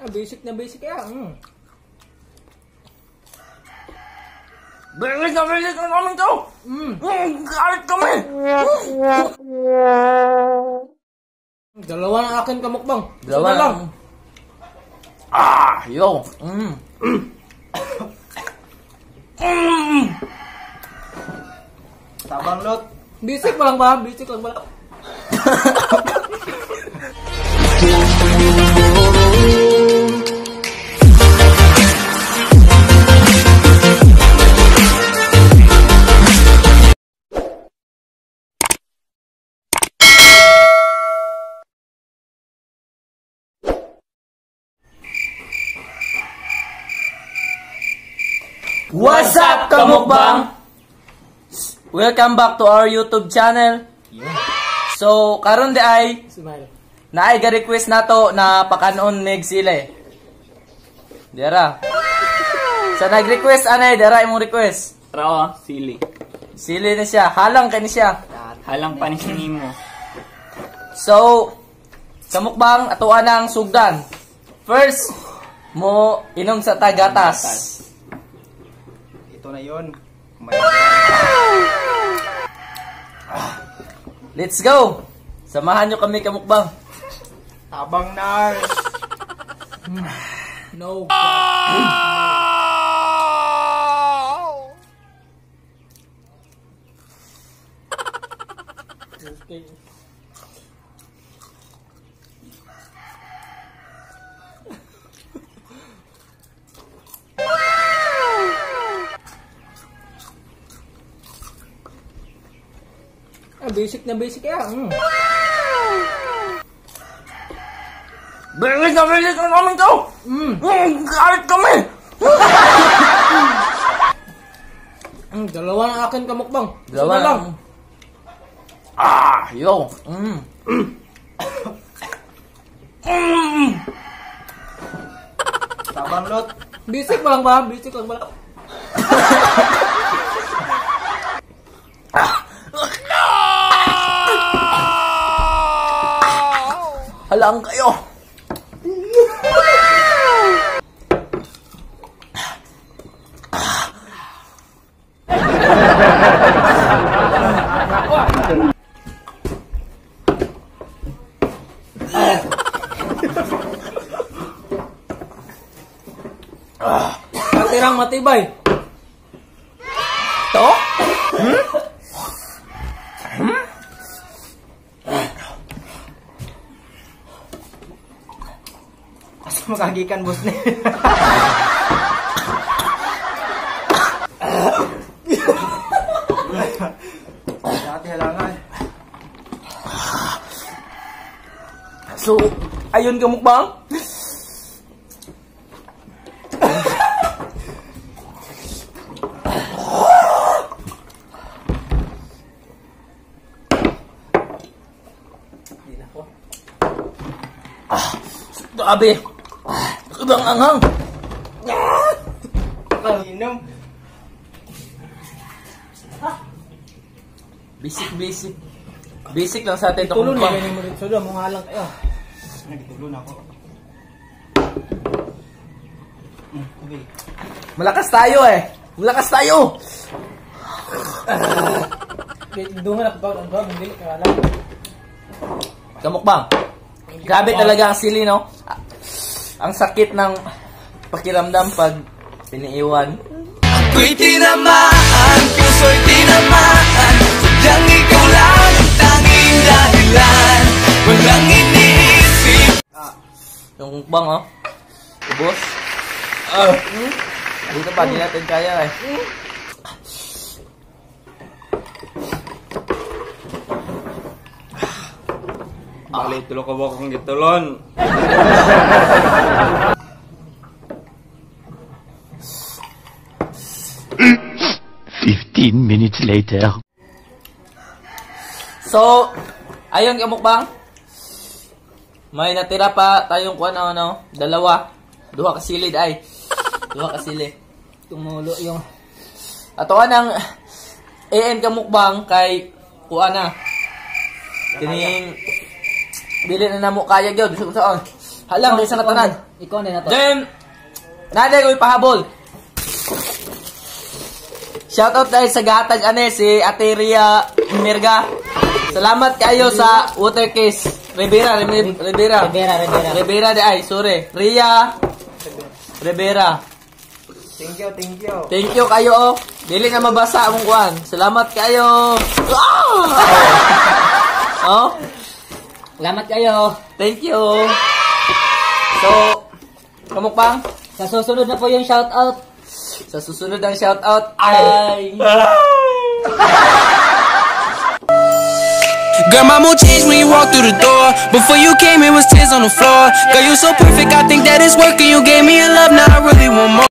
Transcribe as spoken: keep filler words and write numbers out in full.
Ah, basic na basic yan. Mm. Balik na balik na namin to! Mm. Mm, galit kami! Dalawa na akin kamukbang. Dalawa Isa na lang. Ah, yo. Mm. Mm. Tabang lot. Basic pa lang ba? Basic lang ba? What's up, kamukbang? Welcome back to our YouTube channel. Yeah. So, karon di ay Smile. naay ga request nato na pakanon mig sila eh. Dera. Sa nag-request anay, dera imong request. Rawa, sili. Sili na siya, halang kani siya. Halang panisingin mo. So, kamukbang ato anang sugdan. First, mo inom sa tagatas. Ito na yun. Let's go! Samahan nyo kami kamukbang. Tabang nars. No. Okay. Ah, basic na basic yan. Mm. Balik na balik na namin to! Mm. Mm, galit kami! Mm, dalawa na akin kamukbang. Isa Dalawa na lang. lang. Ah, yo. Mm. Mm. Tabang lot. Basic pa lang ba? Basic lang ba? Halang kayo. Katirang matibay. To? Hmm? Hmm? Asa makagikan boss ni. Dati halangan. So, ayun kamukbang. Ah, grabe. Ibang anghang. Inom. Basic, basic. Basic lang sa atin ito Tulo na kamukbang. ganyan mo rin. Sudo, mga halang kayo. Nagtulo na ako. Hmm, okay. Malakas tayo eh. Malakas tayo. Dungan ako ba? Ang ba? Hindi ka alam. Kamukbang. Grabe talaga ang sili, no? Ah, ang sakit ng pakiramdam pag piniiwan. Ako'y tinamaan, puso'y tinamaan. Sadyang ikaw lang ang tanging dahilan. Walang iniisip. Yung mukbang, oh. Ubos. Ah. Dito pa, di natin kaya eh. Balik tulo ka ba kung gitulon? Fifteen minutes later. So, ayun kamukbang. May natira pa tayong kuan ano, ano, dalawa. Duha ka silid ay. Duha ka silid. Tumulo yung... Ato anang A N kamukbang kay kuan na. Kining dili na namo kaya gyud bisag saan. Halang, di sa katanan. Ikaw na na to. Then, naday ko ipahabol. Shoutout dahil sa gatag ane si Ate Ria Mirga. Salamat kayo sa water case. Rivera, Rivera, Rivera. Rivera, Rivera. Rivera de ay, sorry. Ria Rivera. Thank you, thank you. Thank you kayo oh. Dili na mabasa akong kuan. Salamat kayo. Ah! Oh, Salamat kayo. thank you. So, kamukbang? Sa susunod na po yung shoutout. Sa susunod ang shoutout ay... Girl, my mood changed when you walked through the door. Before you came, it was tears on the floor. Girl, you so perfect, I think that it's working. You gave me a love, now I really want more.